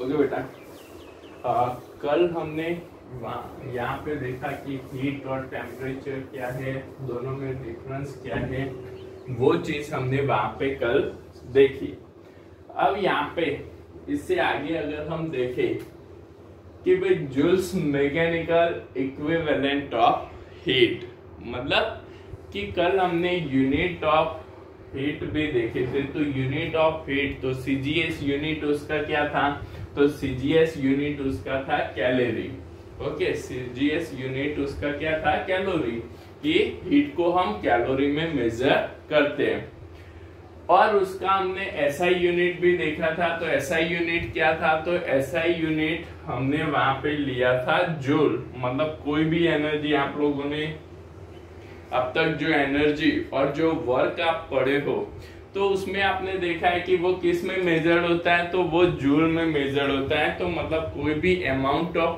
Okay बेटा, कल हमने यहाँ पे देखा कि हीट और टेम्परेचर क्या है, दोनों में डिफरेंस क्या है, वो चीज हमने वहां पे कल देखी। अब यहाँ पे इससे आगे अगर हम देखें कि भाई Joule's mechanical equivalent of heat, मतलब कि कल हमने यूनिट ऑफ हीट भी देखे थे। तो यूनिट ऑफ हीट, तो सीजीएस यूनिट उसका क्या था, तो सीजीएस यूनिट उसका था कैलोरी। ओके, सीजीएस यूनिट उसका क्या था, कैलोरी, कि हीट को हम कैलोरी में मेजर करते हैं। और उसका हमने एसआई यूनिट भी देखा था। तो एसआई यूनिट क्या था, तो एसआई यूनिट हमने वहां पे लिया था जूल। मतलब कोई भी एनर्जी आप लोगों ने अब तक जो एनर्जी और जो वर्क आप पढ़े हो, तो उसमें आपने देखा है कि वो किस में मेजर्ड होता है, तो वो जूल में मेजर्ड होता है। तो मतलब कोई भी अमाउंट ऑफ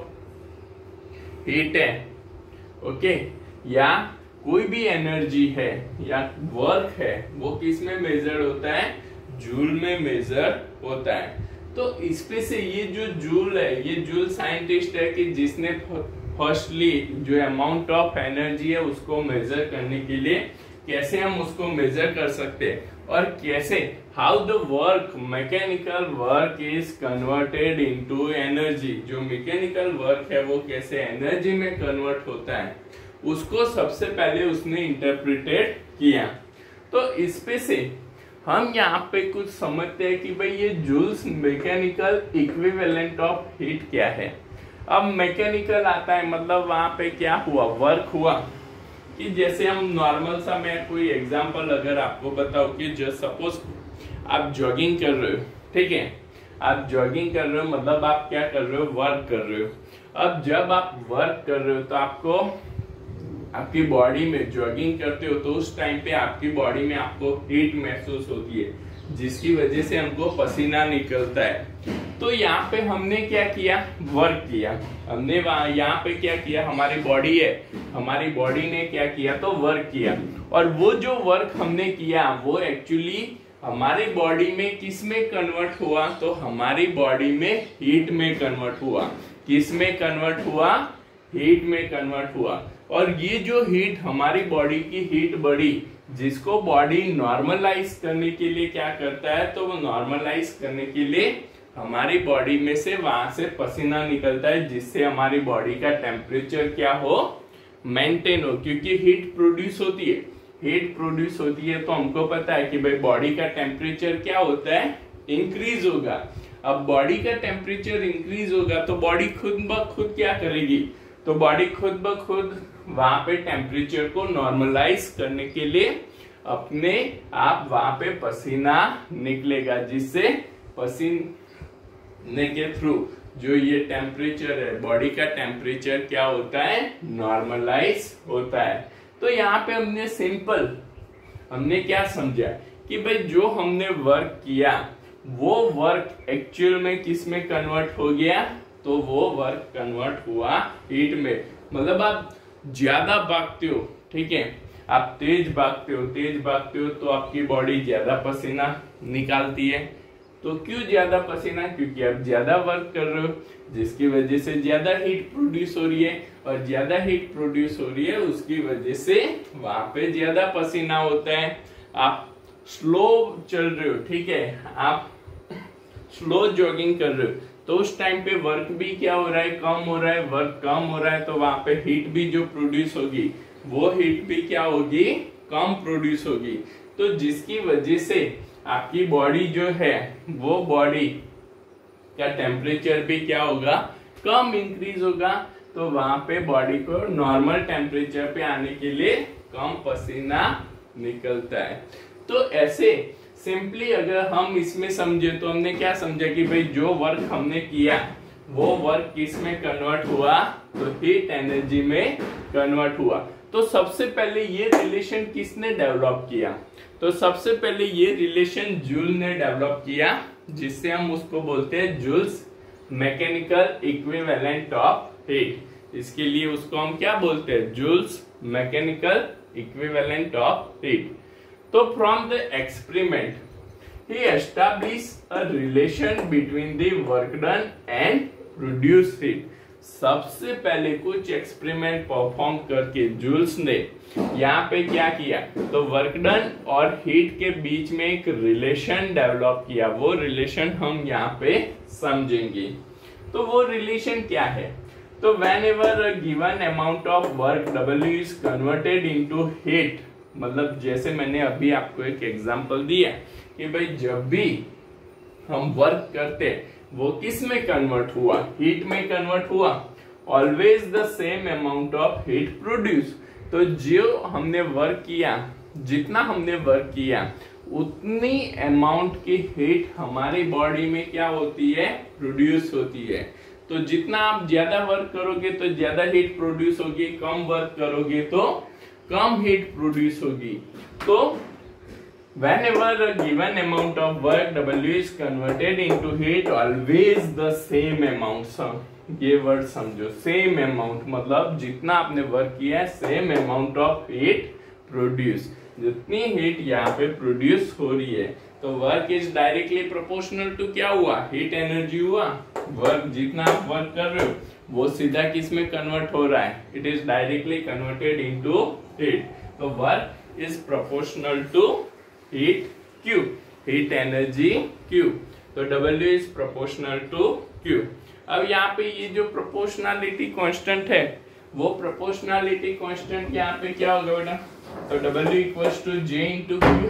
हीट है, ओके, या कोई भी एनर्जी है या वर्क है, वो किस में मेजर होता है, जूल में मेजर होता है। तो इसमें से ये जो जूल है, ये जूल साइंटिस्ट है कि जिसने फर्स्टली जो अमाउंट ऑफ एनर्जी है उसको मेजर करने के लिए कैसे हम उसको मेजर कर सकते हैं, और कैसे how the work, mechanical work is converted into energy. जो मैकेनिकल वर्क है वो कैसे एनर्जी में कन्वर्ट होता है, उसको सबसे पहले उसने इंटरप्रिटेट किया। तो इस पे से हम यहाँ पे कुछ समझते हैं कि भाई ये Joule's mechanical equivalent of heat क्या है। अब मैकेनिकल आता है, मतलब वहां पे क्या हुआ, वर्क हुआ। कि जैसे हम नॉर्मल सा, मैं कोई एग्जांपल अगर आपको बताऊं कि जो सपोज आप जॉगिंग कर रहे हो, ठीक है, आप जॉगिंग कर रहे हो, मतलब आप क्या कर रहे हो, वर्क कर रहे हो। अब जब आप वर्क कर रहे हो तो आपको आपकी बॉडी में जॉगिंग करते हो तो उस टाइम पे आपकी बॉडी में आपको हीट महसूस होती है, जिसकी वजह से हमको पसीना निकलता है। तो यहाँ पे हमने क्या किया, वर्क किया हमने। यहाँ पे क्या किया, हमारी बॉडी है, हमारी बॉडी ने क्या किया, तो वर्क किया। और वो जो वर्क हमने किया वो एक्चुअली हमारी बॉडी में किस में कन्वर्ट हुआ, तो हमारी बॉडी में हीट में कन्वर्ट हुआ। किस में कन्वर्ट हुआ, हीट में कन्वर्ट हुआ। और ये जो हीट, हमारी बॉडी की हीट बढ़ी, जिसको बॉडी नॉर्मलाइज करने के लिए क्या करता है, तो वो नॉर्मलाइज करने के लिए हमारी बॉडी में से वहां से पसीना निकलता है, जिससे हमारी बॉडी का टेम्परेचर क्या हो, मेंटेन हो। क्योंकि हीट प्रोड्यूस होती है, हीट प्रोड्यूस होती है तो हमको पता है कि भाई बॉडी का टेम्परेचर क्या होता है, इंक्रीज होगा। अब बॉडी का टेम्परेचर इंक्रीज होगा तो बॉडी खुद ब खुद क्या करेगी, तो बॉडी खुद ब खुद वहां पे टेम्परेचर को नॉर्मलाइज करने के लिए अपने आप वहां पे पसीना निकलेगा, जिससे पसीने के थ्रू जो ये टेम्परेचर है, बॉडी का टेम्परेचर क्या होता है, नॉर्मलाइज होता है। तो यहाँ पे हमने क्या समझा कि भाई जो हमने वर्क किया वो वर्क एक्चुअल में किस में कन्वर्ट हो गया, तो वो वर्क कन्वर्ट हुआ हीट में। मतलब आप ज्यादा भागते हो, ठीक है, आप तेज भागते हो तो आपकी बॉडी ज्यादा पसीना निकालती है। तो क्यों ज्यादा पसीना, क्योंकि आप ज्यादा वर्क कर रहे हो, जिसकी वजह से ज्यादा हीट प्रोड्यूस हो रही है, और ज्यादा हीट प्रोड्यूस हो रही है उसकी वजह से वहां पे ज्यादा पसीना होता है। आप स्लो चल रहे हो, ठीक है, आप स्लो जॉगिंग कर रहे हो, तो उस टाइम पे वर्क भी क्या हो रहा है, कम हो रहा है, वर्क कम हो रहा है, तो वहां पे हीट भी जो प्रोड्यूस होगी वो हीट भी क्या होगी, कम प्रोड्यूस होगी। तो जिसकी वजह से आपकी बॉडी जो है, वो बॉडी का टेम्परेचर भी क्या होगा, कम इंक्रीज होगा। तो वहां पे बॉडी को नॉर्मल टेम्परेचर पे आने के लिए कम पसीना निकलता है। तो ऐसे सिंपली अगर हम इसमें समझे तो हमने क्या समझा कि भाई जो वर्क हमने किया वो वर्क किस में कन्वर्ट हुआ, तो हीट एनर्जी में कन्वर्ट हुआ। तो सबसे पहले ये रिलेशन किसने डेवलप किया, तो सबसे पहले ये रिलेशन जूल ने डेवलप किया, जिससे हम उसको बोलते हैं Joule's mechanical equivalent of heat. इसके लिए उसको हम क्या बोलते हैं, Joule's mechanical equivalent of heat. तो from the experiment he established a relation between the work done and produced heat. सबसे पहले कुछ एक्सपेरिमेंट परफॉर्म करके जूल्स ने यहाँ पे क्या किया, तो वर्क डन और हीट के बीच में एक रिलेशन डेवलप किया। वो रिलेशन हम यहाँ पे समझेंगे। तो वो रिलेशन क्या है, तो whenever a given amount of work W is converted into heat, मतलब जैसे मैंने अभी आपको एक एग्जांपल दिया कि भाई जब भी हम वर्क करते वो किस में कन्वर्ट हुआ, हीट में कन्वर्ट हुआ। Always the same amount of heat produce, तो जो हमने वर्क किया, जितना हमने वर्क किया उतनी अमाउंट की हीट हमारी बॉडी में क्या होती है, प्रोड्यूस होती है। तो जितना आप ज्यादा वर्क करोगे तो ज्यादा हीट प्रोड्यूस होगी, कम वर्क करोगे तो कम हीट प्रोड्यूस होगी। तो whenever a given amount of work W is converted into heat, always the same amount, ये वर्ड समझो, सेम अमाउंट मतलब जितना आपने वर्क किया है same amount of heat produce, जितनी हीट यहाँ पे प्रोड्यूस हो रही है। तो work is directly proportional to क्या हुआ, हीट एनर्जी हुआ। वर्क जितना आप वर्क कर रहे हो वो सीधा किस में कन्वर्ट हो रहा है, it is directly converted into heat. तो work is proportional to heat Q, heat energy Q। तो W is proportional to Q। अब यहाँ पे ये जो प्रोपोर्शनलिटी कांस्टेंट है, वो प्रोपोर्शनलिटी कांस्टेंट यहाँ पे क्या होगा बेटा, तो W equals to J into Q।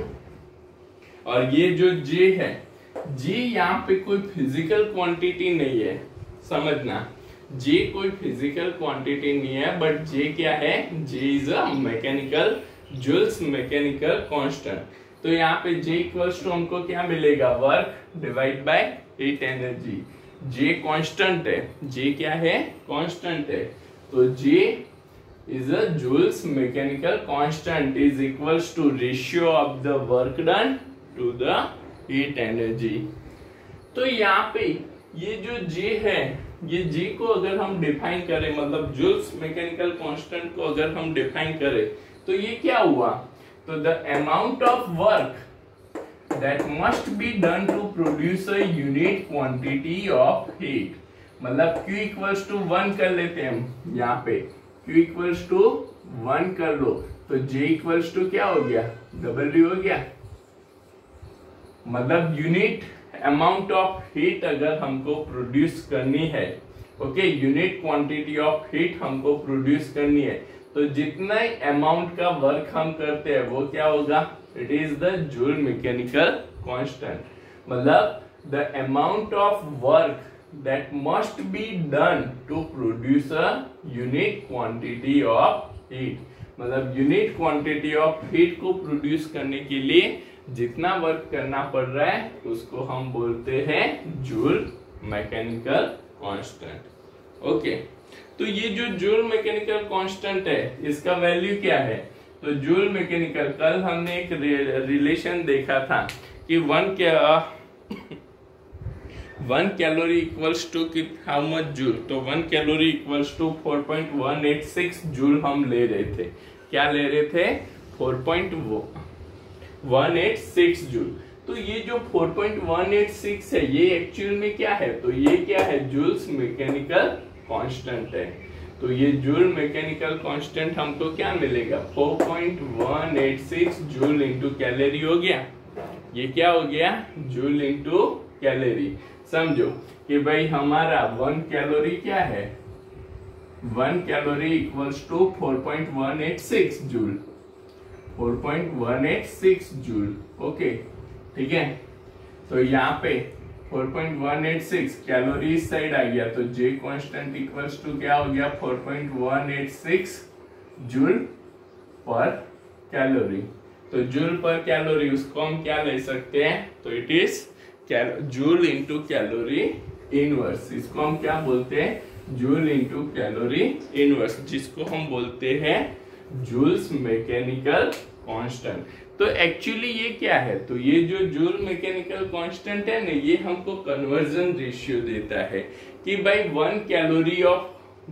और ये जो J है, J यहाँ पे कोई फिजिकल क्वांटिटी नहीं है, समझना, J कोई फिजिकल क्वांटिटी नहीं है, बट J क्या है, J is a mechanical Joule's mechanical constant. तो यहाँ पे J इक्वल्स टू हमको क्या मिलेगा, work divide by heat energy. J constant है, J क्या है, कांस्टेंट है। तो J is a joules mechanical constant is equals to ratio of the work done to the heat energy। तो यहाँ पे ये जो J है, ये J को अगर हम डिफाइन करें, मतलब जूल्स मैकेनिकल कांस्टेंट को अगर हम डिफाइन करें तो ये क्या हुआ, तो the amount of work that must be done to produce a unit quantity of heat. मतलब Q इक्वल्स टू 1 कर लेते हैं हम, यहाँ पे Q इक्वल्स टू 1 कर लो, तो J इक्वल्स टू क्या हो गया, W हो गया। मतलब यूनिट अमाउंट ऑफ हीट अगर हमको प्रोड्यूस करनी है, okay, unit quantity of heat हमको प्रोड्यूस करनी है, तो जितना अमाउंट का वर्क हम करते हैं वो क्या होगा, it is the Joule mechanical constant. मतलब the amount of work that must be done to produce a unit quantity of heat। मतलब यूनिट क्वांटिटी ऑफ हीट को प्रोड्यूस करने के लिए जितना वर्क करना पड़ रहा है उसको हम बोलते हैं जूल मैकेनिकल कांस्टेंट। ओके, तो ये जो जूल मैकेनिकल कांस्टेंट है इसका वैल्यू क्या है, तो जूल मैकेनिकल, कल हमने एक रिलेशन देखा था कि 1 calorie equals to how much joule, तो 1 कैलोरी इक्वल्स टू 4.186 जूल हम ले रहे थे। क्या ले रहे थे, 4.186 जूल। तो ये जो 4.186 है ये एक्चुअल में क्या है, तो ये क्या है, जूल्स मैकेनिकल कांस्टेंट है। तो ये जूल मैकेनिकल कांस्टेंट हमको क्या मिलेगा, 4.186 जूल इंटू कैलोरी हो गया। ये क्या हो गया, जूल इंटू कैलोरी। समझो कि भाई हमारा 1 कैलोरी क्या है, 1 calorie equals to 4.186 joule, 4.186 joule. Okay, ठीक है। तो यहाँ पे 4.186 कैलोरी इस साइड आ गया, तो J कांस्टेंट इक्वल्स टू क्या हो गया, 4.186 जूल पर कैलोरी। तो जूल पर कैलोरी उसको हम क्या ले सकते हैं, तो it is joule into calorie inverse. इसको हम क्या बोलते हैं, जूल इंटू कैलोरी इनवर्स, जिसको हम बोलते हैं जूल्स मैकेनिकल कांस्टेंट। तो एक्चुअली ये क्या है, तो ये जो जूल मैकेनिकल कांस्टेंट है ना, ये हमको कन्वर्जन रेशियो देता है कि भाई 1 कैलोरी ऑफ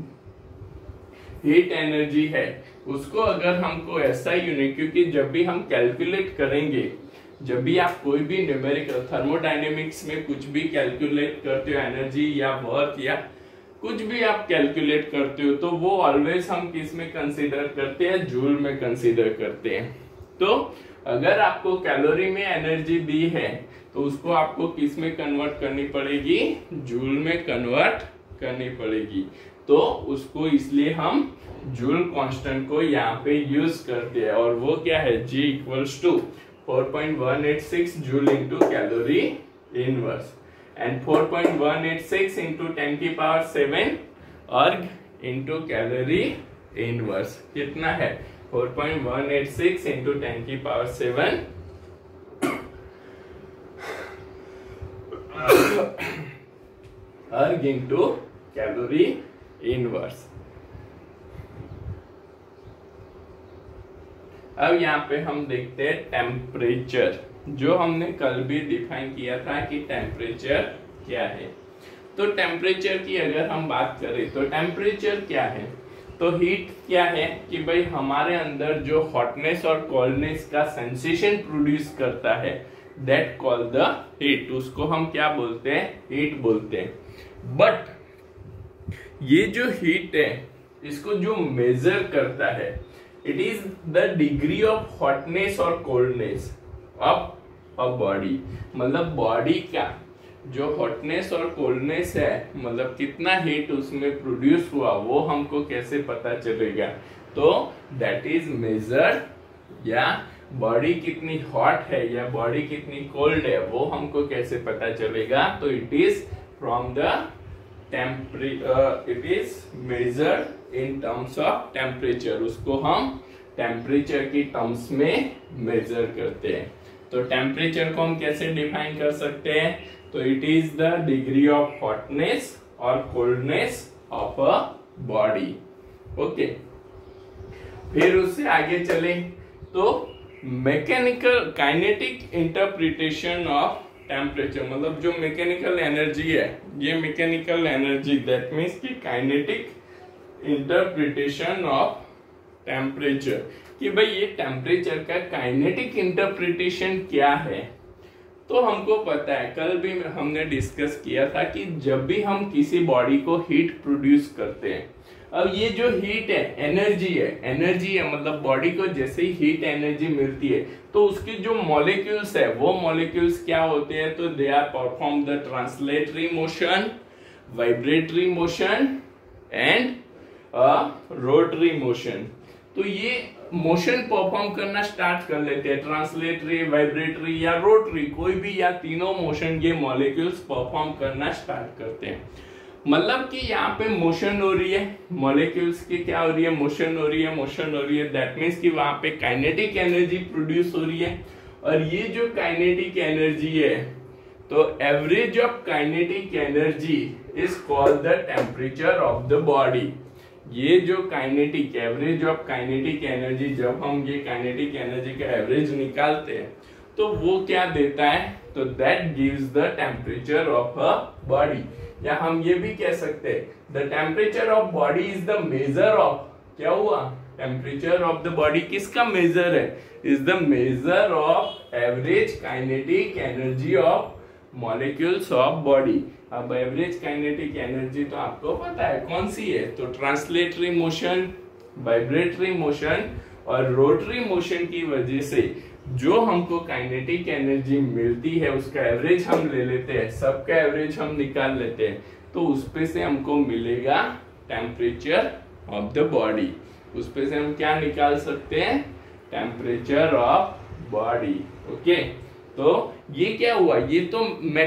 हीट एनर्जी है, उसको अगर हमको ऐसा यूनिट, क्योंकि जब भी हम कैलकुलेट करेंगे जब भी आप कोई भी न्यूमेरिकल थर्मोडायनेमिक्स में कुछ भी कैलकुलेट करते हो, एनर्जी या वर्क या कुछ भी आप कैलकुलेट करते हो, तो वो ऑलवेज हम किस में कंसीडर करते हैं, जूल में कंसीडर करते हैं। तो अगर आपको कैलोरी में एनर्जी दी है तो उसको आपको किस में कन्वर्ट करनी पड़ेगी, जूल में कन्वर्ट करनी पड़ेगी। तो उसको इसलिए हम जूल कांस्टेंट को यहाँ पे यूज करते हैं, और वो क्या है, G equals to 4.186 joule into calorie inverse, and 4.186 into 10 की पावर 7 अर्ग इंटू कैलोरी इनवर्स कितना है, 4.186 इंटू 10 की पावर 7 अर्ग इंटू कैलोरी इनवर्स। अब यहाँ पे हम देखते हैं टेम्परेचर, जो हमने कल भी डिफाइन किया था कि टेम्परेचर क्या है। तो टेम्परेचर की अगर हम बात करें तो टेम्परेचर क्या है, तो हीट क्या है कि भाई हमारे अंदर जो हॉटनेस और कोल्डनेस का सेंसेशन प्रोड्यूस करता है, दैट कॉल द हीट, उसको हम क्या बोलते हैं, हीट बोलते हैं। बट ये जो हीट है इसको जो मेजर करता है, it is the degree of hotness और कोल्डनेस ऑफ अ बॉडी, मतलब बॉडी का जो हॉटनेस और कोल्डनेस है, मतलब कितना हीट उसमें प्रोड्यूस हुआ, वो हमको कैसे पता चलेगा, तो दैट इज मेजर्ड, या बॉडी कितनी हॉट है या बॉडी कितनी कोल्ड है वो हमको कैसे पता चलेगा, तो it is from the it is measured in terms of temperature, उसको हम टेम्परेचर की टर्म्स में मेजर करते हैं। तो टेम्परेचर को हम कैसे डिफाइन कर सकते हैं, तो it is the degree of hotness और coldness of a body. Okay, फिर उससे आगे चले तो mechanical kinetic interpretation of temperature, मतलब जो मैकेनिकल एनर्जी है, ये मैकेनिकल एनर्जी, दैट मीन्स की काइनेटिक इंटरप्रिटेशन ऑफ टेम्परेचर, कि भाई ये टेम्परेचर का काइनेटिक इंटरप्रिटेशन क्या है। तो हमको पता है, कल भी हमने डिस्कस किया था कि जब भी हम किसी बॉडी को हीट प्रोड्यूस करते हैं, अब ये जो हीट है एनर्जी है मतलब बॉडी को जैसे ही हीट एनर्जी मिलती है तो उसके जो मॉलिक्यूल्स है वो मॉलिक्यूल्स क्या होते हैं, तो they are perform the translatory motion, vibratory motion and rotary motion. तो ये मोशन परफॉर्म करना स्टार्ट कर लेते हैं, ट्रांसलेटरी, वाइब्रेटरी या रोटरी, कोई भी या तीनों मोशन ये मॉलिक्यूल्स परफॉर्म करना स्टार्ट करते हैं। मतलब कि यहाँ पे मोशन हो रही है, मॉलिक्यूल्स की क्या हो रही है, मोशन हो रही है, दैट मीन्स कि वहां पे काइनेटिक एनर्जी प्रोड्यूस हो रही है। और ये जो काइनेटिक एनर्जी है, तो average of kinetic energy is called the temperature of the body. ये जो kinetic average of kinetic energy, जब हम ये काइनेटिक एनर्जी का एवरेज निकालते हैं तो वो क्या देता है, तो that gives the temperature of a body. या हम ये भी कह सकते हैं, the temperature of body is the measure of, क्या हुआ, टेम्परेचर ऑफ द बॉडी किसका मेजर है, is the measure of average kinetic energy of molecules of body. अब एवरेज काइनेटिक एनर्जी तो आपको पता है कौन सी है, तो ट्रांसलेटरी मोशन, वाइब्रेटरी मोशन और रोटरी मोशन की वजह से जो हमको काइनेटिक एनर्जी मिलती है उसका एवरेज हम ले लेते हैं, सबका एवरेज हम निकाल लेते हैं, तो उस पे से हमको मिलेगा टेम्परेचर ऑफ द बॉडी। उस पे से हम क्या निकाल सकते हैं, टेम्परेचर ऑफ बॉडी। ओके, तो ये क्या हुआ, ये तो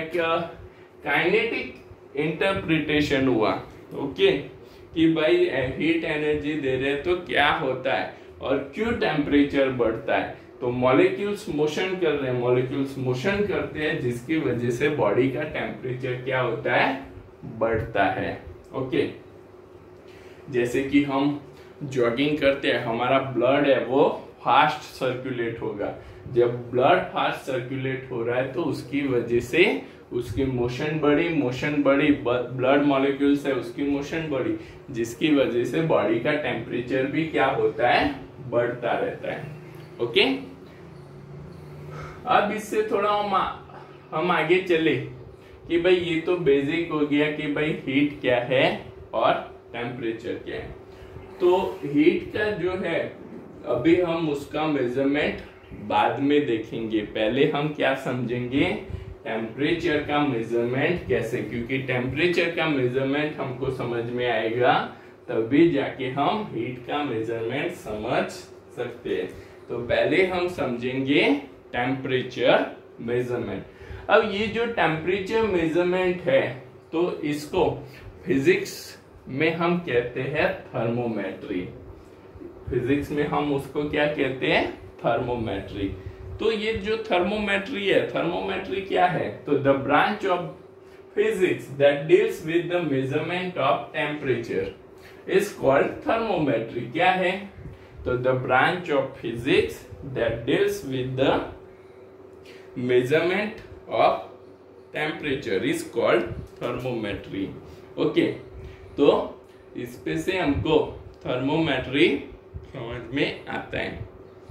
काइनेटिक इंटरप्रिटेशन हुआ। ओके, कि भाई हीट एनर्जी दे रहे तो क्या होता है और क्यों टेम्परेचर बढ़ता है, तो मॉलिक्यूल्स मोशन कर रहे हैं, मॉलिक्यूल्स मोशन करते हैं जिसकी वजह से बॉडी का टेम्परेचर क्या होता है, बढ़ता है। ओके, जैसे कि हम जॉगिंग करते हैं, हमारा ब्लड है वो फास्ट सर्कुलेट होगा, जब ब्लड फास्ट सर्कुलेट हो रहा है तो उसकी वजह से उसकी मोशन बढ़ी, ब्लड मॉलिक्यूल्स है उसकी मोशन बढ़ी, जिसकी वजह से बॉडी का टेम्परेचर भी क्या होता है, बढ़ता रहता है। ओके, अब इससे थोड़ा हम आगे चले कि भाई ये तो बेसिक हो गया कि भाई हीट क्या है और टेम्परेचर क्या है। तो हीट का जो है अभी हम उसका मेजरमेंट बाद में देखेंगे, पहले हम क्या समझेंगे टेम्परेचर का मेजरमेंट कैसे, क्योंकि टेम्परेचर का मेजरमेंट हमको समझ में आएगा तभी जाके हम हीट का मेजरमेंट समझ सकते हैं। तो पहले हम समझेंगे टेम्परेचर मेजरमेंट। अब ये जो टेम्परेचर मेजरमेंट है तो इसको फिजिक्स में हम कहते हैं थर्मोमेट्री। फिजिक्स में हम उसको क्या कहते हैं थर्मोमेट्री। तो ये जो थर्मोमेट्री है, थर्मोमेट्री क्या है, तो the branch of physics that deals with the measurement of temperature is called thermometry. क्या है, तो the branch of physics that deals with the measurement of temperature is called thermometry. Okay, तो इस पे से हमको थर्मोमेट्री समझ में आता है।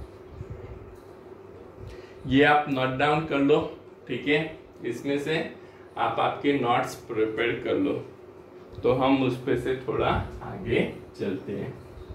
ये आप नोट डाउन कर लो, ठीक है। इसमें से आप आपके नोट्स प्रिपेयर कर लो, तो हम उस पे से थोड़ा आगे चलते हैं।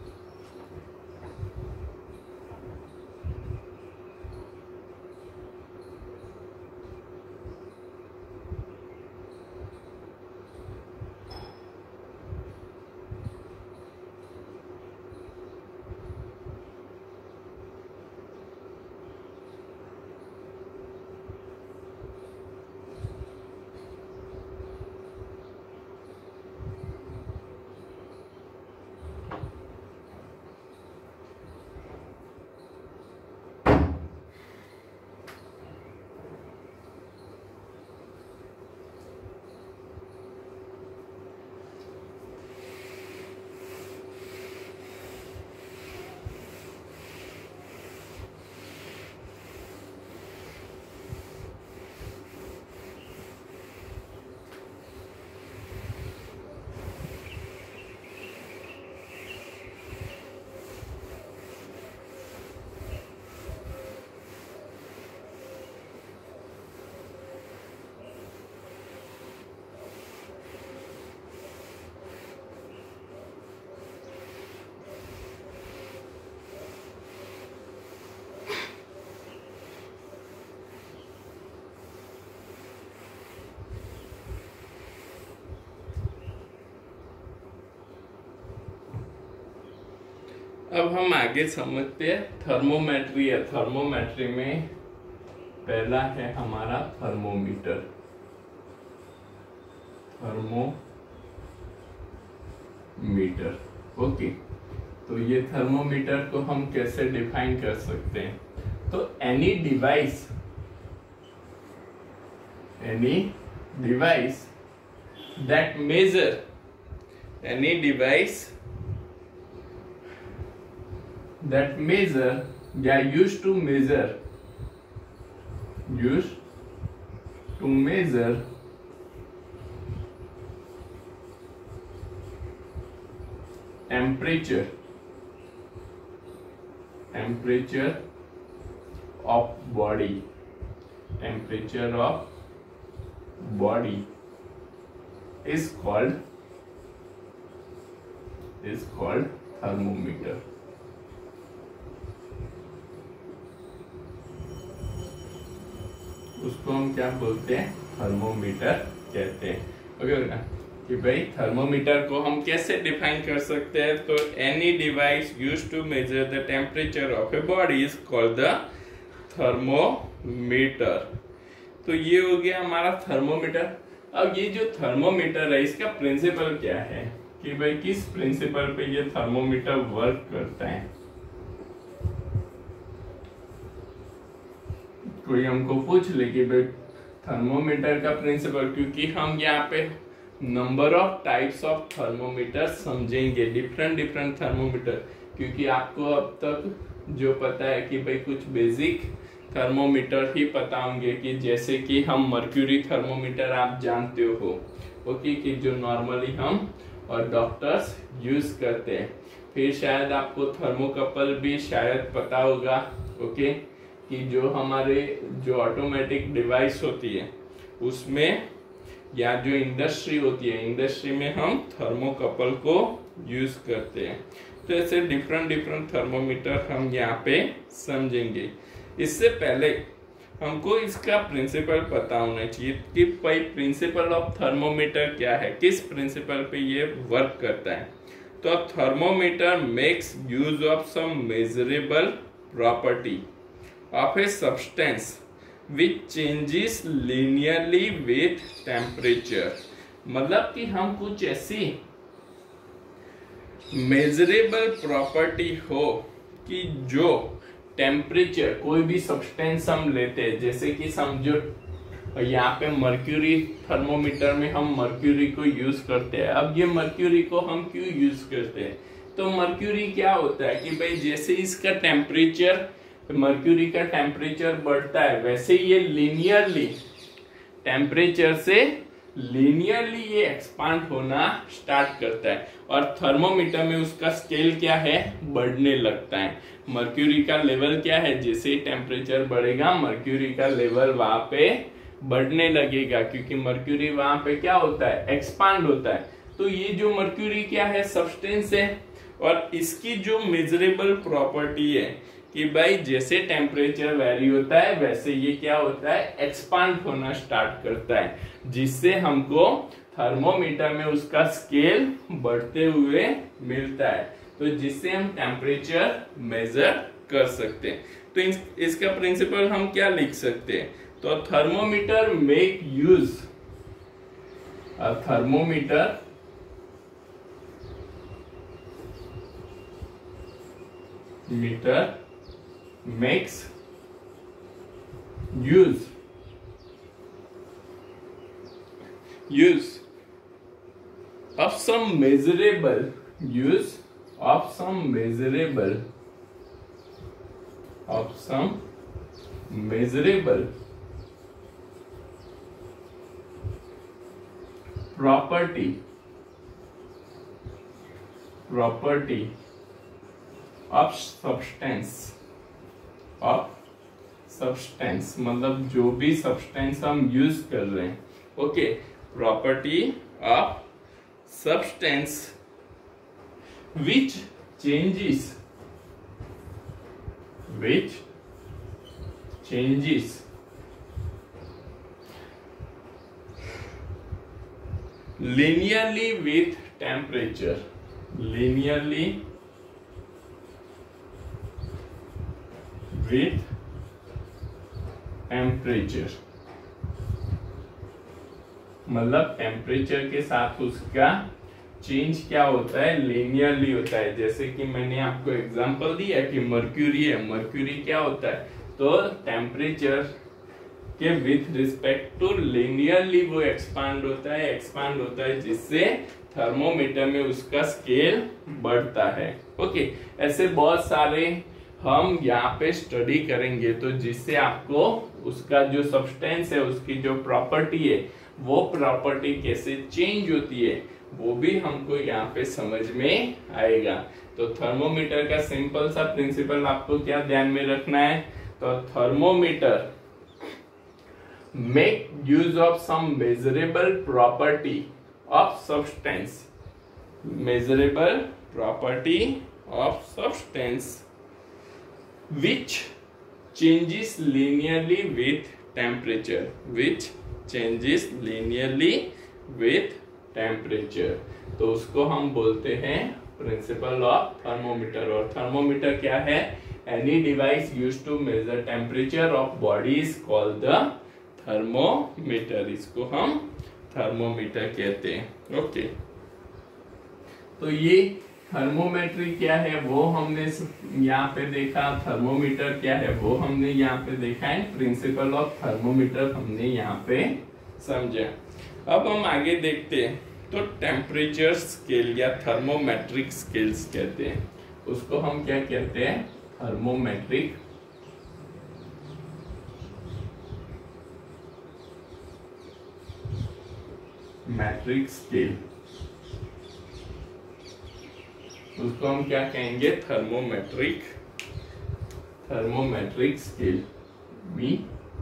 अब हम आगे समझते हैं थर्मोमेट्री है। थर्मोमेट्री में पहला है हमारा थर्मोमीटर। Thermometer, okay. तो ये थर्मोमीटर को हम कैसे डिफाइन कर सकते हैं, तो any device that measure, any device that they are used to measure temperature of body, is called thermometer। उसको हम क्या बोलते हैं, थर्मोमीटर कहते हैं। ओके ना, कि भाई थर्मोमीटर को हम कैसे डिफाइन कर सकते हैं, तो any device used to measure the temperature of a body is called the thermometer. तो ये हो गया हमारा थर्मोमीटर। अब ये जो थर्मोमीटर है इसका प्रिंसिपल क्या है, कि भाई किस प्रिंसिपल पे ये थर्मोमीटर वर्क करता है। कोई हमको पूछ ले कि भाई थर्मोमीटर का प्रिंसिपल, क्योंकि हम यहाँ पे number of types of thermometer समझेंगे, डिफरेंट थर्मोमीटर। क्योंकि आपको अब तक जो पता है कि भाई कुछ बेसिक थर्मोमीटर ही पता होंगे, कि जैसे कि हम मर्क्यूरी थर्मोमीटर आप जानते हो, ओके, कि जो नॉर्मली हम और डॉक्टर्स यूज करते हैं। फिर शायद आपको थर्मोकपल भी शायद पता होगा, ओके, कि जो हमारे जो ऑटोमेटिक डिवाइस होती है उसमें या जो इंडस्ट्री होती है, इंडस्ट्री में हम थर्मोकपल को यूज करते हैं। तो ऐसे डिफरेंट डिफरेंट थर्मोमीटर हम यहाँ पे समझेंगे। इससे पहले हमको इसका प्रिंसिपल पता होना चाहिए कि भाई प्रिंसिपल ऑफ थर्मोमीटर क्या है, किस प्रिंसिपल पे ये वर्क करता है। तो thermometer makes use of some measurable property of a substance which changes linearly with temperature। मतलब कि हम कुछ ऐसी मेजरेबल प्रॉपर्टी हो कि जो टेम्परेचर, कोई भी सब्सटेंस हम लेते हैं, जैसे कि समझो यहाँ पे मर्क्यूरी, थर्मोमीटर में हम मर्क्यूरी को यूज करते हैं। अब ये मर्क्यूरी को हम क्यों यूज करते हैं, तो मर्क्यूरी क्या होता है कि भाई जैसे इसका टेम्परेचर, मर्क्यूरी का टेम्परेचर बढ़ता है, वैसे ये लीनियरली टेम्परेचर से लीनियरली ये एक्सपांड होना स्टार्ट करता है और थर्मोमीटर में उसका स्केल क्या है, बढ़ने लगता है। मर्क्यूरी का लेवल क्या है, जैसे ही टेम्परेचर बढ़ेगा मर्क्यूरी का लेवल वहां पे बढ़ने लगेगा, क्योंकि मर्क्यूरी वहां पे क्या होता है, एक्सपांड होता है। तो ये जो मर्क्यूरी क्या है, सब्सटेंस है, और इसकी जो मेजरेबल प्रॉपर्टी है कि भाई जैसे टेम्परेचर वेरी होता है वैसे ये क्या होता है, एक्सपांड होना स्टार्ट करता है, जिससे हमको थर्मोमीटर में उसका स्केल बढ़ते हुए मिलता है, तो जिससे हम टेम्परेचर मेजर कर सकते हैं। तो इसका प्रिंसिपल हम क्या लिख सकते हैं, तो thermometer make use, thermometer makes use of some measurable property of substance, मतलब जो भी सब्सटेंस हम यूज कर रहे हैं, okay, property of substance which changes linearly with temperature, मतलब टेम्परेचर के साथ उसका चेंज क्या होता है, लीनियरली होता है। जैसे कि मैंने आपको एग्जांपल दिया कि मर्क्यूरी है, मर्क्यूरी क्या होता है, तो टेम्परेचर के विथ रिस्पेक्ट टू लीनियरली वो एक्सपांड होता है, जिससे थर्मोमीटर में उसका स्केल बढ़ता है। ओके, ऐसे बहुत सारे हम यहाँ पे स्टडी करेंगे, तो जिससे आपको उसका जो सब्सटेंस है, उसकी जो प्रॉपर्टी है, वो प्रॉपर्टी कैसे चेंज होती है, वो भी हमको यहाँ पे समझ में आएगा। तो थर्मोमीटर का सिंपल सा प्रिंसिपल आपको क्या ध्यान में रखना है, तो thermometer make use of some measurable property of substance, which changes linearly with temperature, तो उसको हम बोलते हैं प्रिंसिपल ऑफ थर्मोमीटर। और थर्मोमीटर क्या है, any device used to measure temperature of body is called the thermometer, इसको हम थर्मोमीटर कहते हैं। ओके, तो ये थर्मोमेट्री क्या है वो हमने यहाँ पे देखा, थर्मोमीटर क्या है वो हमने यहाँ पे देखा है, प्रिंसिपल ऑफ थर्मोमीटर हमने यहाँ पे समझा। अब हम आगे देखते हैं, तो टेम्परेचर स्केल या थर्मोमेट्रिक स्केल्स कहते हैं, उसको हम क्या कहते हैं, थर्मोमेट्रिक स्केल, उसको हम क्या कहेंगे, थर्मोमेट्रिक स्केल। V।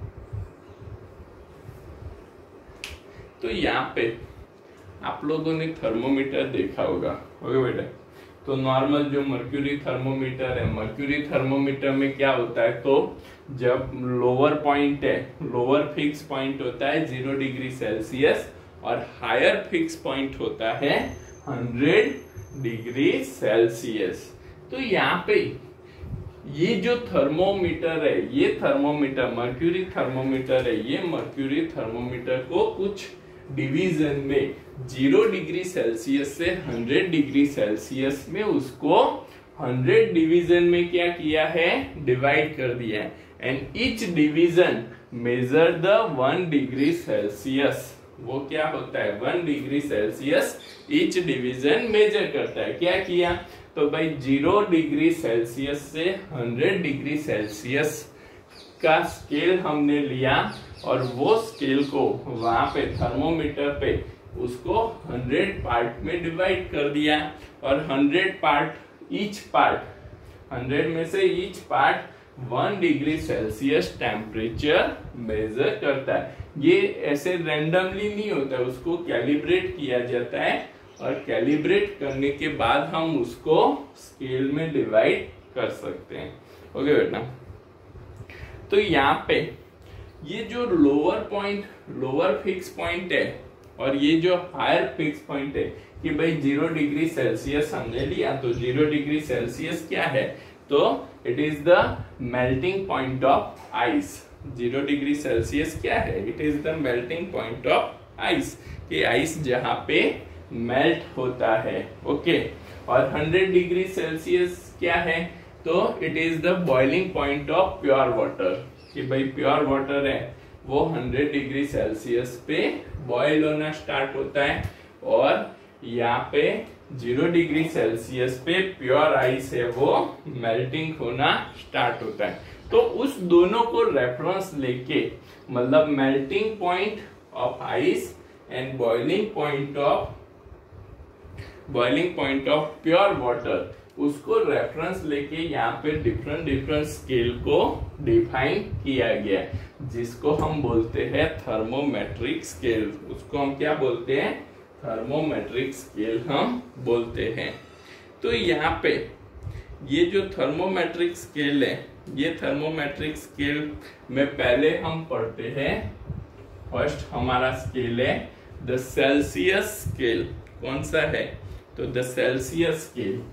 तो यहाँ पे आप लोगों ने थर्मोमीटर देखा होगा, ओके बेटा। तो नॉर्मल जो मर्क्यूरी थर्मोमीटर है, मर्क्यूरी थर्मोमीटर में क्या होता है, तो जब लोअर पॉइंट है, लोअर फिक्स पॉइंट होता है 0 डिग्री सेल्सियस और हायर फिक्स पॉइंट होता है 100 डिग्री सेल्सियस। तो यहाँ पे ये जो थर्मोमीटर है, ये थर्मोमीटर मर्क्यूरी थर्मोमीटर है, ये मर्क्यूरी थर्मोमीटर को कुछ डिवीजन में 0 डिग्री सेल्सियस से 100 डिग्री सेल्सियस में उसको 100 डिवीजन में क्या किया है, डिवाइड कर दिया है। And each division measure the 1 degree Celsius. वो क्या होता है, 1 degree Celsius each division measure करता है। क्या किया, तो भाई 0 डिग्री सेल्सियस से 100 डिग्री सेल्सियस का स्केल हमने लिया और वो स्केल को वहां पे थर्मोमीटर पे उसको 100 पार्ट में डिवाइड कर दिया और 100 पार्ट, ईच पार्ट 100 में से each part 1 degree Celsius temperature measure करता है। ये ऐसे रैंडमली नहीं होता है, उसको कैलिब्रेट किया जाता है और कैलिब्रेट करने के बाद हम उसको स्केल में डिवाइड कर सकते हैं। ओके बेटा। तो यहाँ पे ये जो lower point, lower fix point है और ये जो हायर फिक्स पॉइंट है कि भाई 0 डिग्री सेल्सियस हमने लिया, तो 0 डिग्री सेल्सियस क्या है, तो it is the melting point of ice. 0 degree Celsius क्या है, it is the melting point of ice, कि आइस जहां पे मेल्ट होता है। ओके। और 100 डिग्री सेल्सियस क्या है, तो it is the boiling point of pure water, कि भाई प्योर वाटर है वो 100 डिग्री सेल्सियस पे बॉयल होना स्टार्ट होता है और यहाँ पे 0 डिग्री सेल्सियस पे प्योर आइस है वो मेल्टिंग होना स्टार्ट होता है। तो उस दोनों को रेफरेंस लेके, मतलब melting point of ice and boiling point of pure water, उसको रेफरेंस लेके यहाँ पे डिफरेंट स्केल को डिफाइन किया गया है, जिसको हम बोलते हैं थर्मोमेट्रिक स्केल। उसको हम क्या बोलते हैं, थर्मोमेट्रिक स्केल हम बोलते हैं। तो यहाँ पे ये जो थर्मोमेट्रिक स्केल है, ये थर्मोमेट्रिक स्केल में पहले हम पढ़ते हैं, फर्स्ट हमारा स्केल है द सेल्सियस स्केल। कौन सा है, तो द सेल्सियस स्केल।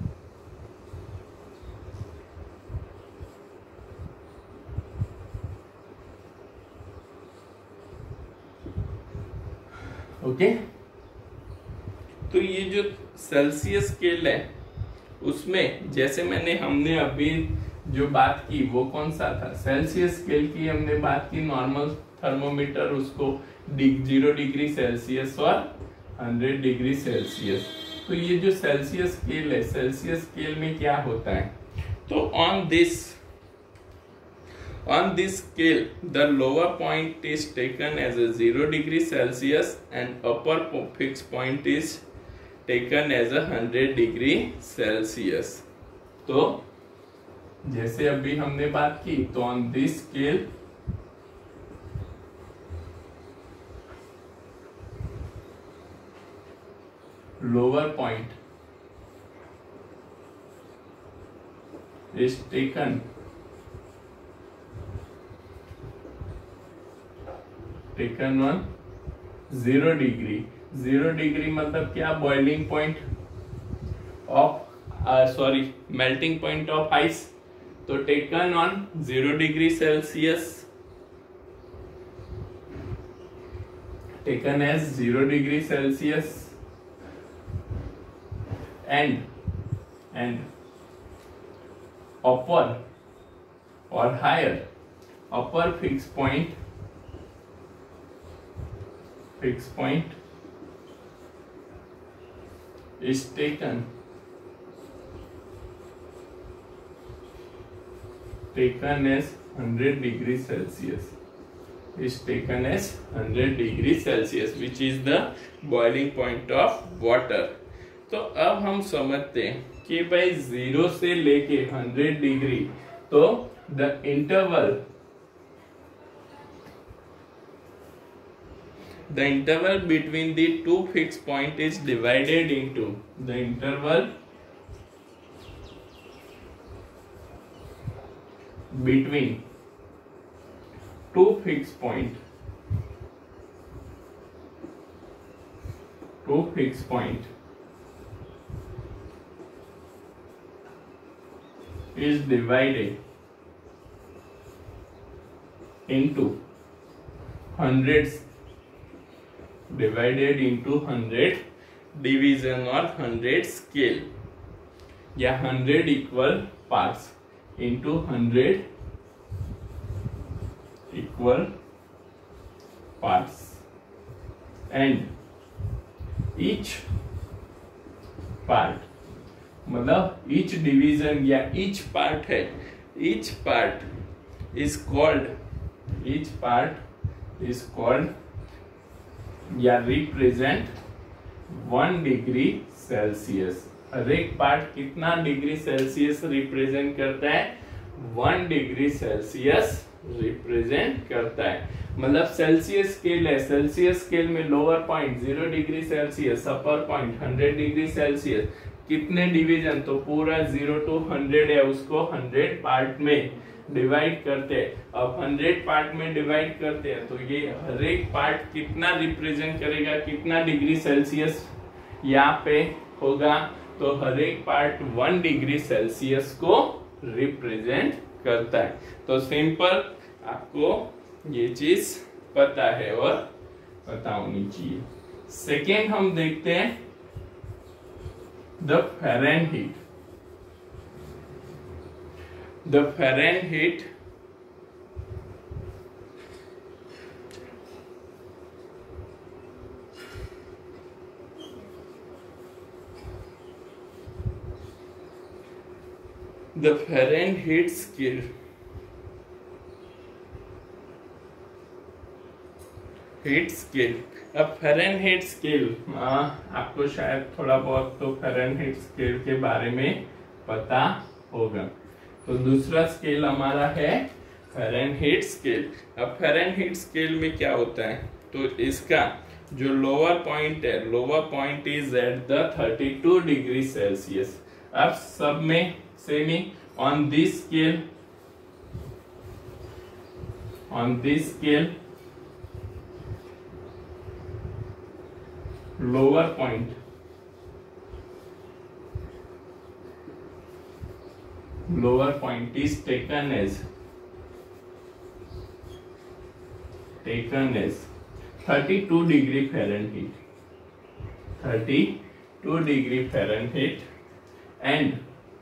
ओके। तो ये जो सेल्सियस स्केल है उसमें जैसे हमने अभी जो बात की वो कौन सा था, सेल्सियस स्केल की हमने बात की, नॉर्मल थर्मोमीटर उसको 0 डिग्री सेल्सियस और 100 डिग्री सेल्सियस। तो ये जो सेल्सियस स्केल है, सेल्सियस स्केल में क्या होता है, तो on this scale the lower point is taken as a 0 degree Celsius and upper fixed point is taken as a 100 degree Celsius। तो जैसे अभी हमने बात की, तो on this scale lower point is taken on 0 degree. 0 degree मतलब क्या, boiling point of melting point of ice. तो taken on 0 degree Celsius, taken as 0 degree Celsius and upper or higher, upper fixed point is taken as 100 degree Celsius, is taken as 100 degree Celsius, which is the boiling point of water। तो अब हम समझते हैं कि भाई 0 से लेके 100 degree, तो the interval the interval between the two fixed point is divided into the interval between two fixed point is divided into hundreds, divided into 100 division or 100 scale, या 100 equal parts into 100 equal parts, and each part मतलब each division या each part है, each part is called या represent 1 degree Celsius. हर एक part कितना degree Celsius represent करता है? 1 डिग्री सेल्सियस रिप्रेजेंट करता है। मतलब सेल्सियस स्केल है, सेल्सियस स्केल में lower point 0 degree Celsius, upper point 100 degree Celsius, कितने डिवीजन? तो पूरा 0 to 100 है, उसको 100 पार्ट में डिवाइड करते हैं। अब 100 पार्ट में डिवाइड करते हैं तो ये हर एक पार्ट कितना रिप्रेजेंट करेगा, कितना डिग्री सेल्सियस यहाँ पे होगा? तो हर एक पार्ट 1 डिग्री सेल्सियस को रिप्रेजेंट करता है। तो सिंपल आपको ये चीज पता है और पता होनी चाहिए। सेकेंड हम देखते हैं the Fahrenheit. The Fahrenheit scale अब फ़ारेनहीट स्केल आपको शायद थोड़ा बहुत तो फ़ारेनहीट स्केल के बारे में पता होगा। तो दूसरा स्केल हमारा है फ़ारेनहीट स्केल। अब फ़ारेनहीट स्केल में क्या होता है? तो इसका जो लोअर पॉइंट है, lower point is at the 32 degree Celsius. अब सब में सेम ही on this scale lower point is taken as 32 degree Fahrenheit, 32 degree Fahrenheit, and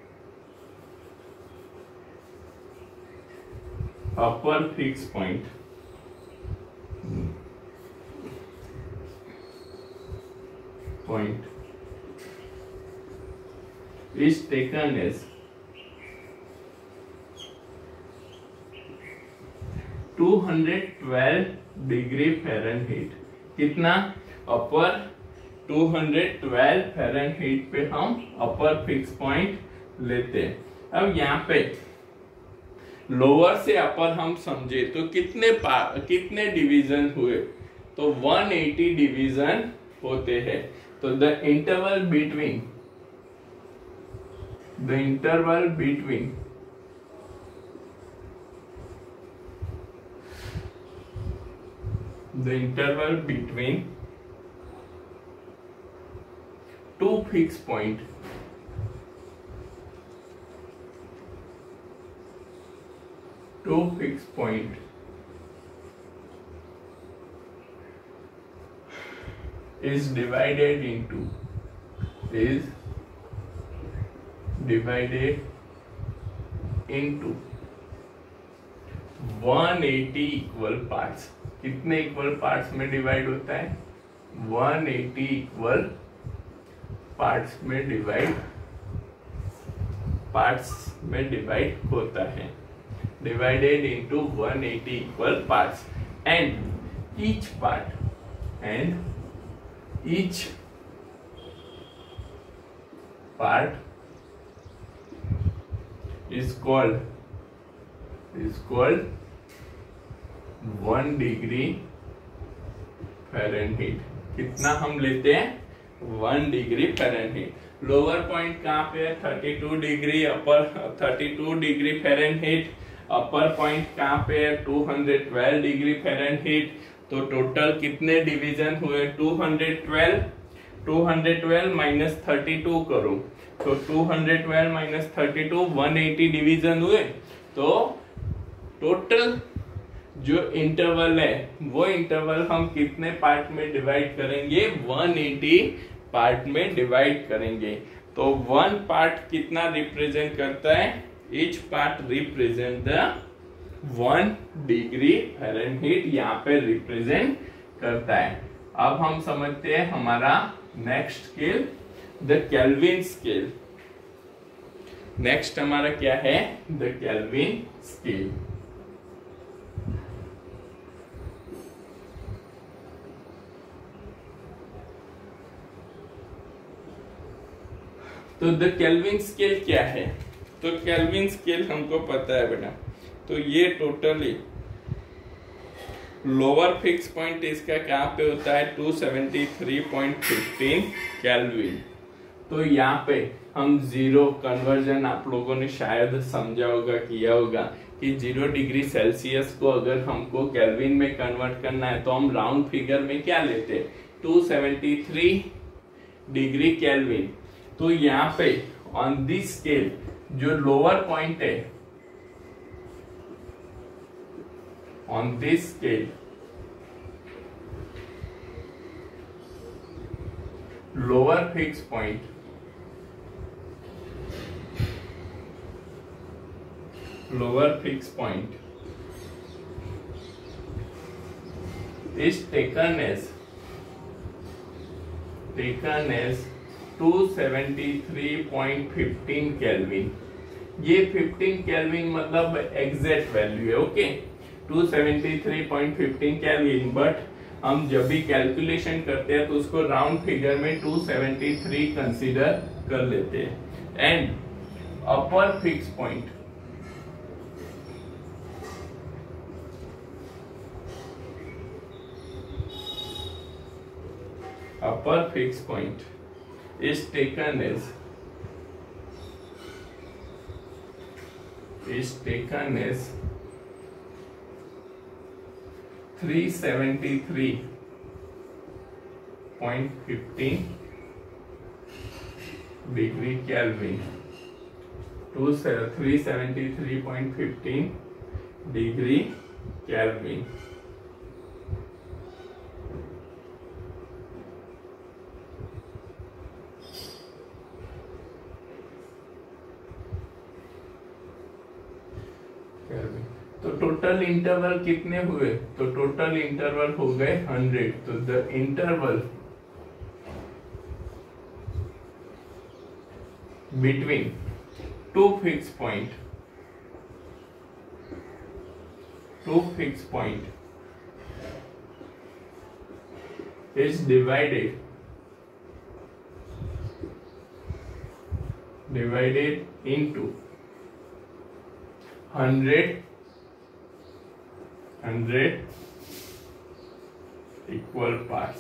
upper fixed point is taken as 212 degree Fahrenheit. कितना? Upper 212 Fahrenheit पे हम अपर fix point लेते हैं। अब यहाँ पे लोअर से अपर हम समझे तो कितने डिवीजन हुए? तो 180 डिवीजन होते हैं। तो the interval between two fixed point is divided into 180 equal parts. कितने इक्वल पार्ट्स में डिवाइड होता है? 180 इक्वल पार्ट्स में डिवाइड होता है। Divided into 180 equal parts, and each part is called 1 degree Fahrenheit. कितना हम लेते हैं? 1 डिग्री फ़ारेनहीट। लोअर पॉइंट कहाँ पे है? 32 degree, upper 32 degree Fahrenheit. Upper point कहाँ पे है? 212 डिग्री फ़ारेनहीट। तो टोटल कितने डिवीजन हुए? 212। 212 माइनस 32 करो तो 212 माइनस 32 180 डिवीजन हुए। तो टोटल जो इंटरवल है वो इंटरवल हम कितने पार्ट में डिवाइड करेंगे? 180 पार्ट में डिवाइड करेंगे। तो 1 पार्ट कितना रिप्रेजेंट करता है? Each part represent the 1 degree Fahrenheit यहाँ पे रिप्रेजेंट करता है। अब हम समझते हैं हमारा next scale, the Kelvin scale. Next हमारा क्या है? The Kelvin scale. तो द केल्विन स्केल क्या है? तो केल्विन स्केल हमको पता है बेटा। तो ये टोटली लोअर फिक्स पॉइंट इसका क्या पे होता है? 273.15 केल्विन। तो यहाँ पे हम जीरो कन्वर्जन आप लोगों ने शायद समझा होगा, किया होगा कि 0 डिग्री सेल्सियस को अगर हमको केल्विन में कन्वर्ट करना है तो हम राउंड फिगर में क्या लेते हैं? 273 डिग्री केल्विन। तो यहाँ पे ऑन दिस स्केल जो लोअर पॉइंट है, on this scale lower fixed point is taken as 273.15 Kelvin. ये 15 केल्विन मतलब एग्जैक्ट वैल्यू है, ओके। 273.15 केल्विन, बट हम जब भी कैलकुलेशन करते हैं तो उसको राउंड फिगर में 273 कंसीडर कर लेते हैं। And upper fix point is taken as 373.15 degree Kelvin. 373.15 degree Kelvin. तो टोटल इंटरवल कितने हुए? तो टोटल इंटरवल हो गए 100। तो the interval between two fixed point is divided into 100 equal parts,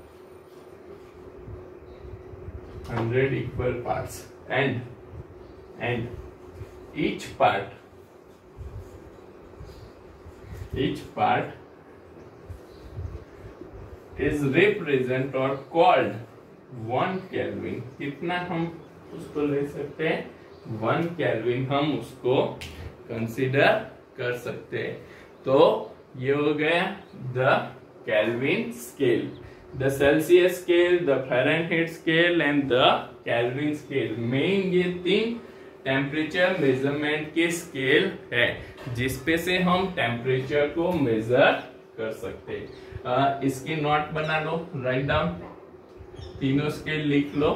100 equal parts, and each part is represent or called 1 Kelvin. कितना हम उसको ले सकते हैं? 1 केल्विन हम उसको कंसीडर कर सकते हैं। तो ये हो गया the Kelvin scale, the Celsius scale, the Fahrenheit scale and the Kelvin scale. Main ये 3 टेम्परेचर मेजरमेंट के स्केल है जिसपे से हम टेम्परेचर को मेजर कर सकते हैं। इसकी नोट बना लो, राइट डाउन, तीनों स्केल लिख लो।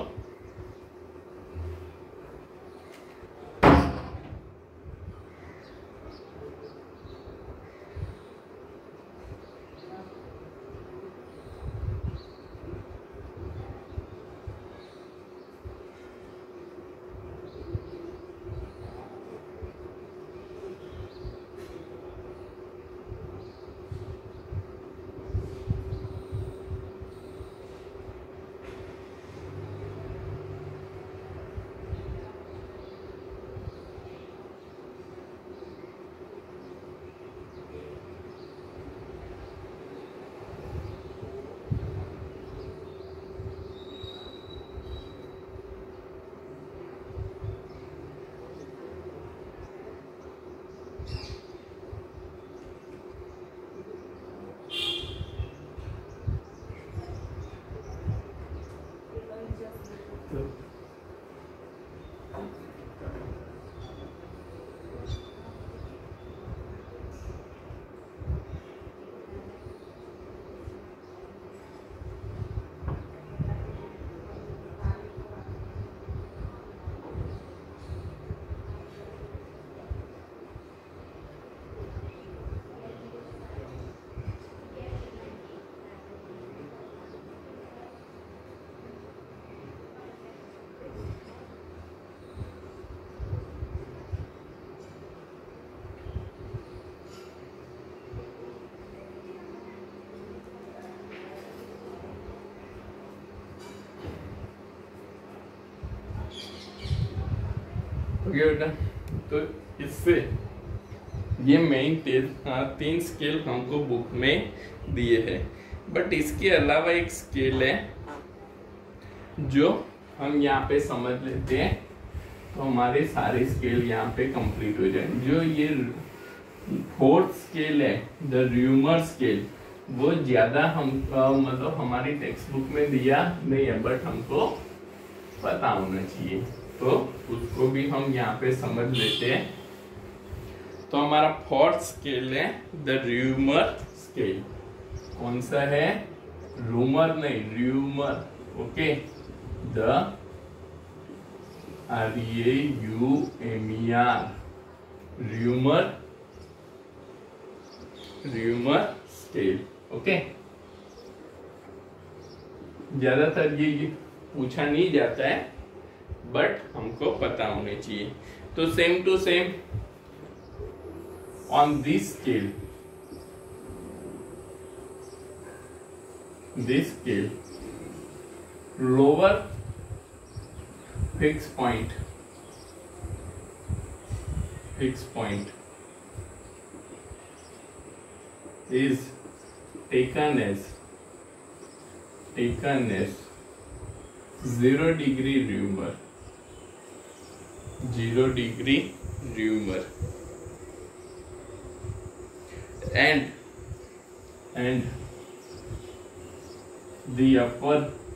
ओके बेटा, तो इससे ये मेन 3 स्केल हमको बुक में दिए हैं, बट इसके अलावा एक स्केल है जो हम यहाँ पे समझ लेते हैं, तो हमारे सारे स्केल यहाँ पे कंप्लीट हो जाए। जो ये 4th स्केल है, द र्यूमर स्केल, वो ज्यादा हम मतलब हमारी टेक्स्ट बुक में दिया नहीं है, बट हमको पता होना चाहिए, तो उसको भी हम यहाँ पे समझ लेते हैं। तो हमारा 4th स्केल है द र्यूमर स्केल। कौन सा है? रूमर नहीं, Reaumur. Okay, the REUMER, Reaumur scale. Okay, ज्यादातर ये पूछा नहीं जाता है, बट हमको पता होने चाहिए। तो same to same on this scale, lower fixed point is taken as 0 degree Reaumur, 0 degree Reaumur, and the upper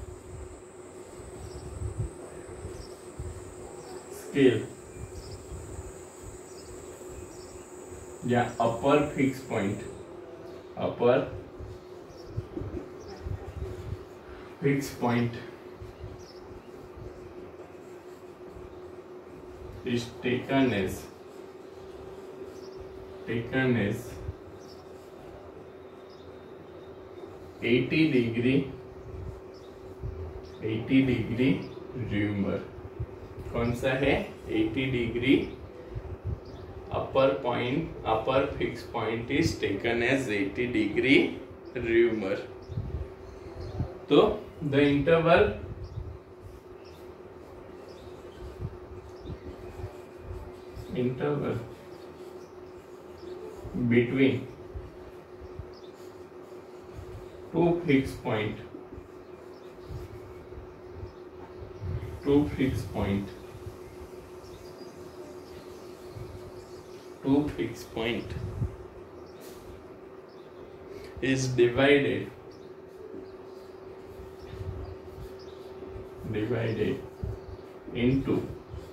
scale या upper fixed point is taken as 80 degree Reaumur. कौन सा है? 80 degree upper fixed point is taken as 80 degree Reaumur. तो the interval between two fixed point is divided into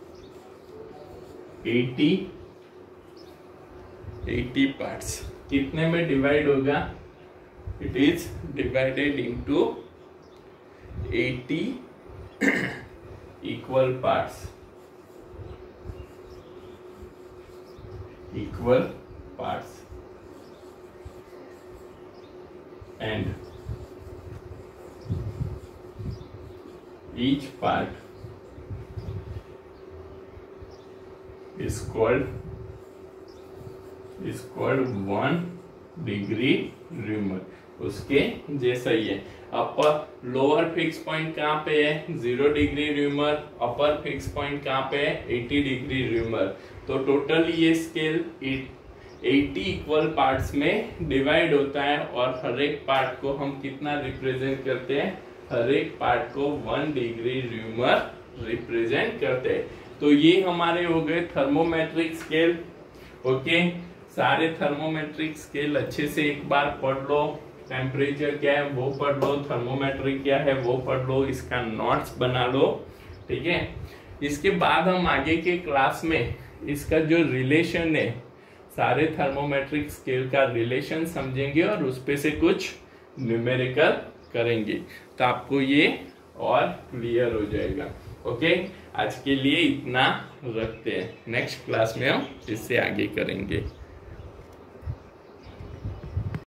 80 parts। कितने में divide होगा? It is divided into 80 equal parts, and each part is called 1 degree Reaumur. उसके जैसा ही है। Upper lower fix point कहाँ पे है? 0 degree Reaumur. Upper fix point कहाँ पे है? 80 डिग्री र्यूमर। तो टोटल ये स्केल 80 इक्वल पार्ट्स में डिवाइड होता है, और हर एक पार्ट को हम कितना रिप्रेजेंट करते हैं? हर एक पार्ट को 1 डिग्री र्यूमर रिप्रेजेंट करते हैं। तो ये हमारे हो गए थर्मोमेट्रिक स्केल। ओके, सारे थर्मोमेट्रिक स्केल अच्छे से एक बार पढ़ लो। टेम्परेचर क्या है वो पढ़ लो, थर्मोमेट्रिक क्या है वो पढ़ लो, इसका नोट्स बना लो, ठीक है। इसके बाद हम आगे के क्लास में इसका जो रिलेशन है, सारे थर्मोमेट्रिक स्केल का रिलेशन समझेंगे और उस पे से कुछ न्यूमेरिकल करेंगे, तो आपको ये और क्लियर हो जाएगा। ओके, आज के लिए इतना रखते हैं, नेक्स्ट क्लास में हम इससे आगे करेंगे।